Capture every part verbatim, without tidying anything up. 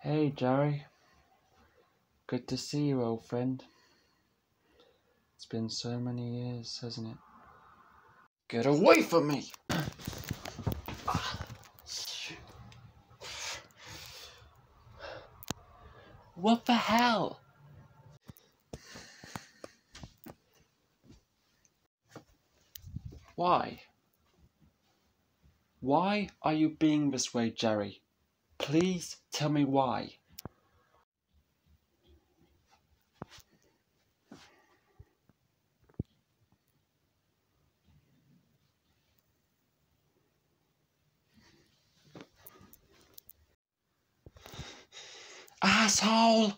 Hey Jarry, good to see you, old friend. It's been so many years, hasn't it? Get away from me! What the hell? Why? Why are you being this way, Jarry? Please tell me why. Asshole!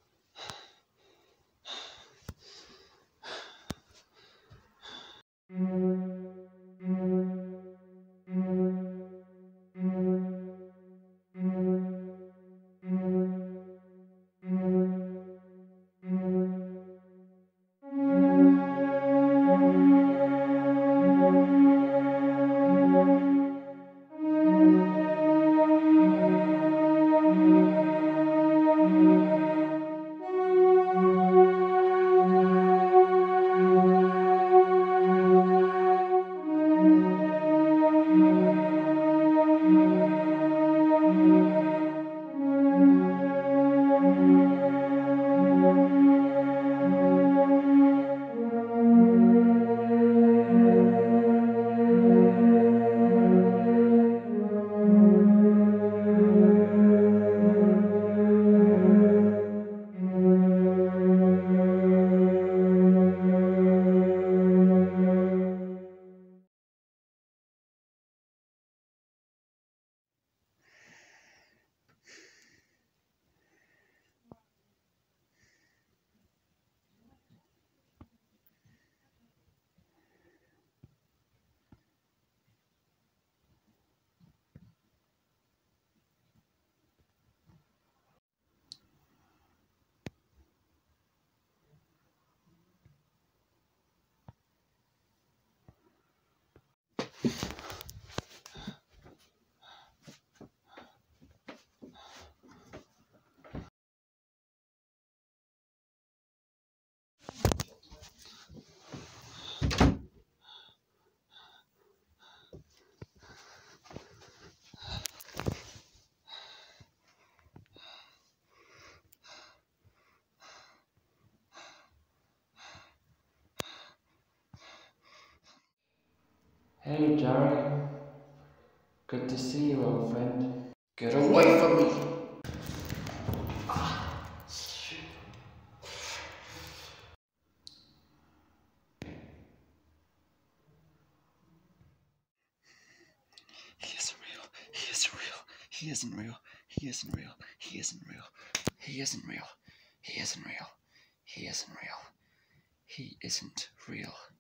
Hey Jarry, good to see you, old friend. Get away from me! He isn't real. He isn't real. He isn't real. He isn't real. He isn't real. He isn't real. He isn't real. He isn't real. He isn't real.